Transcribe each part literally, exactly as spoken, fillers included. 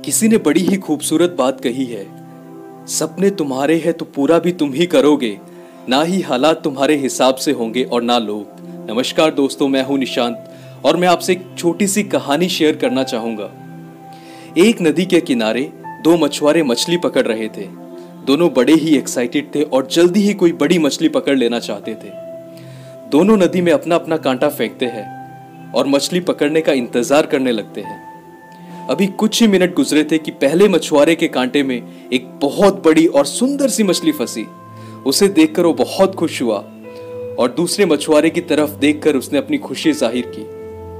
किसी ने बड़ी ही खूबसूरत बात कही है, सपने तुम्हारे हैं तो पूरा भी तुम ही करोगे, ना ही हालात तुम्हारे हिसाब से होंगे और ना लोग। नमस्कार दोस्तों, मैं हूं निशांत और मैं आपसे एक छोटी सी कहानी शेयर करना चाहूंगा। एक नदी के किनारे दो मछुआरे मछली पकड़ रहे थे। दोनों बड़े ही एक्साइटेड थे और जल्दी ही कोई बड़ी मछली पकड़ लेना चाहते थे। दोनों नदी में अपना अपना कांटा फेंकते हैं और मछली पकड़ने का इंतजार करने लगते हैं। अभी कुछ ही मिनट गुजरे थे कि पहले मछुआरे के कांटे में एक बहुत बड़ी और सुंदर सी मछली फंसी। उसे देखकर वो बहुत खुश हुआ और दूसरे मछुआरे की तरफ देखकर उसने अपनी खुशी जाहिर की।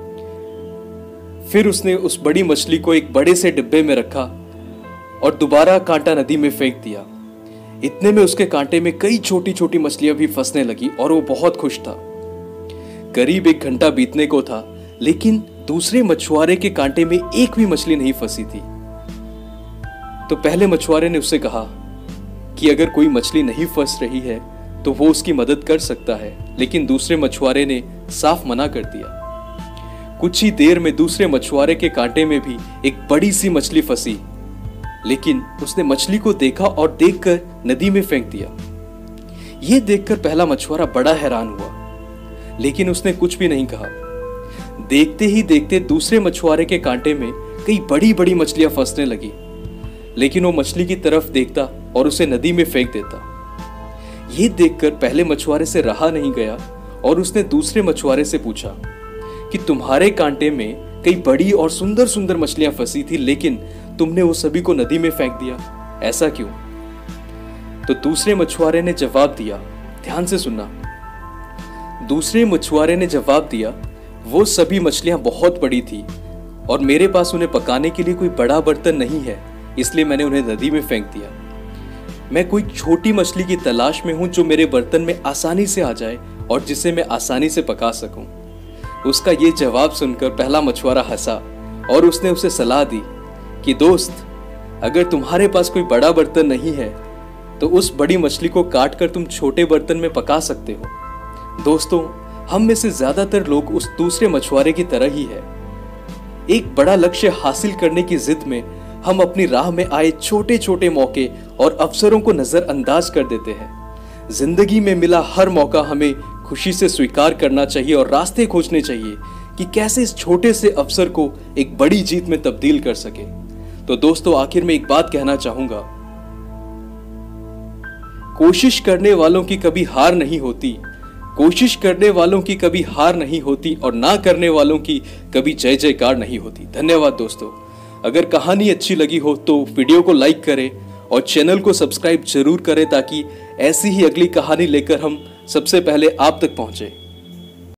फिर उसने उस बड़ी मछली को एक बड़े से डिब्बे में रखा और दोबारा कांटा नदी में फेंक दिया। इतने में उसके कांटे में कई छोटी छोटी मछलियां भी फंसने लगी और वो बहुत खुश था। करीब एक घंटा बीतने को था, लेकिन दूसरे मछुआरे के कांटे में एक भी मछली नहीं फंसी थी। तो पहले मछुआरे ने उससे कहा कि अगर कोई मछली नहीं फंस रही है तो वो उसकी मदद कर सकता है, लेकिन दूसरे मछुआरे ने साफ मना कर दिया। कुछ ही देर में दूसरे मछुआरे के कांटे में भी एक बड़ी सी मछली फंसी, लेकिन उसने मछली को देखा और देखकर नदी में फेंक दिया। यह देखकर पहला मछुआरा बड़ा हैरान हुआ, लेकिन उसने कुछ भी नहीं कहा। देखते ही देखते दूसरे मछुआरे के कांटे में कई बड़ी बड़ी मछलियां फंसने लगी, लेकिन वो मछली की तरफ देखता और उसे नदी में फेंक देता। यह देखकर पहले मछुआरे से रहा नहीं गया और उसने दूसरे मछुआरे से पूछा कि तुम्हारे कांटे में कई बड़ी और सुंदर सुंदर मछलियां फंसी थी, लेकिन तुमने वो सभी को नदी में फेंक दिया, ऐसा क्यों? तो दूसरे मछुआरे ने जवाब दिया, ध्यान से सुनना। दूसरे मछुआरे ने जवाब दिया, वो सभी मछलियां बहुत बड़ी थी और मेरे पास उन्हें पकाने के लिए कोई बड़ा बर्तन नहीं है, इसलिए मैंने उन्हें नदी में फेंक दिया। मैं कोई छोटी मछली की तलाश में हूं जो मेरे बर्तन में आसानी से आ जाए और जिसे मैं आसानी से पका सकूं। उसका ये जवाब सुनकर पहला मछुआरा हंसा और उसने उसे सलाह दी कि दोस्त, अगर तुम्हारे पास कोई बड़ा बर्तन नहीं है तो उस बड़ी मछली को काट कर तुम छोटे बर्तन में पका सकते हो। दोस्तों, हम में से ज्यादातर लोग उस दूसरे मछुआरे की तरह ही है। एक बड़ा लक्ष्य हासिल करने की जिद में हम अपनी राह में आए छोटे छोटे मौके और अवसरों को नजरअंदाज कर देते हैं। जिंदगी में मिला हर मौका हमें खुशी से स्वीकार करना चाहिए और रास्ते खोजने चाहिए कि कैसे इस छोटे से अवसर को एक बड़ी जीत में तब्दील कर सके। तो दोस्तों, आखिर में एक बात कहना चाहूंगा, कोशिश करने वालों की कभी हार नहीं होती, कोशिश करने वालों की कभी हार नहीं होती और ना करने वालों की कभी जय जयकार नहीं होती। धन्यवाद दोस्तों। अगर कहानी अच्छी लगी हो तो वीडियो को लाइक करें और चैनल को सब्सक्राइब जरूर करें ताकि ऐसी ही अगली कहानी लेकर हम सबसे पहले आप तक पहुंचे।